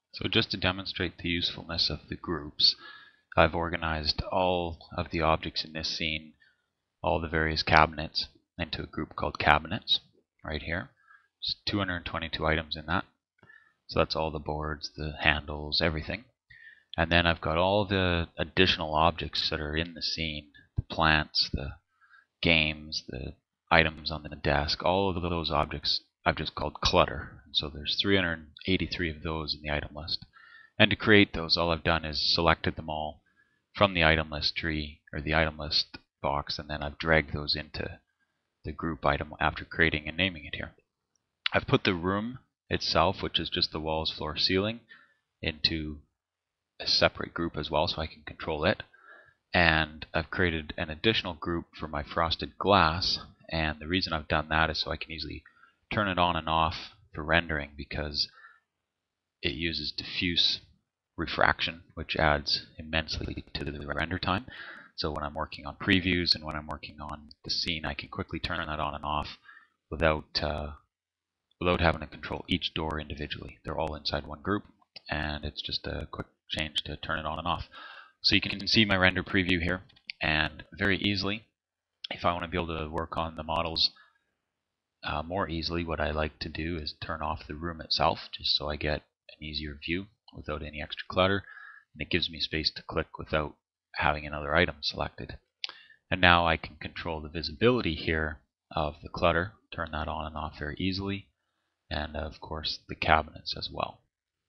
So just to demonstrate the usefulness of the groups, I've organized all of the objects in this scene, all the various cabinets, into a group called cabinets right here. There's 222 items in that. So that's all the boards, the handles, everything. And then I've got all the additional objects that are in the scene, the plants, the games, the items on the desk, all of those objects I've just called clutter. So there's 383 of those in the item list. And to create those, all I've done is selected them all from the item list tree or the item list box, and then I've dragged those into the group item after creating and naming it here. I've put the room itself, which is just the walls, floor, ceiling, into a separate group as well so I can control it. And I've created an additional group for my frosted glass, and the reason I've done that is so I can easily turn it on and off for rendering, because it uses diffuse refraction, which adds immensely to the render time. So when I'm working on previews and when I'm working on the scene, I can quickly turn that on and off without having to control each door individually. They're all inside one group, and it's just a quick change to turn it on and off. So you can see my render preview here, and very easily, if I want to be able to work on the models more easily, what I like to do is turn off the room itself, just so I get an easier view without any extra clutter, and it gives me space to click without having another item selected. And now I can control the visibility here of the clutter, turn that on and off very easily, and of course the cabinets as well.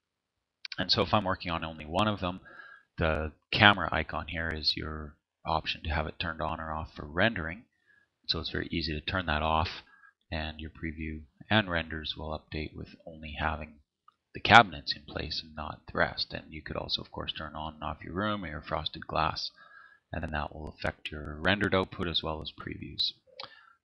And so if I'm working on only one of them, the camera icon here is your option to have it turned on or off for rendering. So it's very easy to turn that off, and your preview and renders will update with only having the cabinets in place and not the rest. And you could also, of course, turn on and off your room or your frosted glass, and then that will affect your rendered output as well as previews.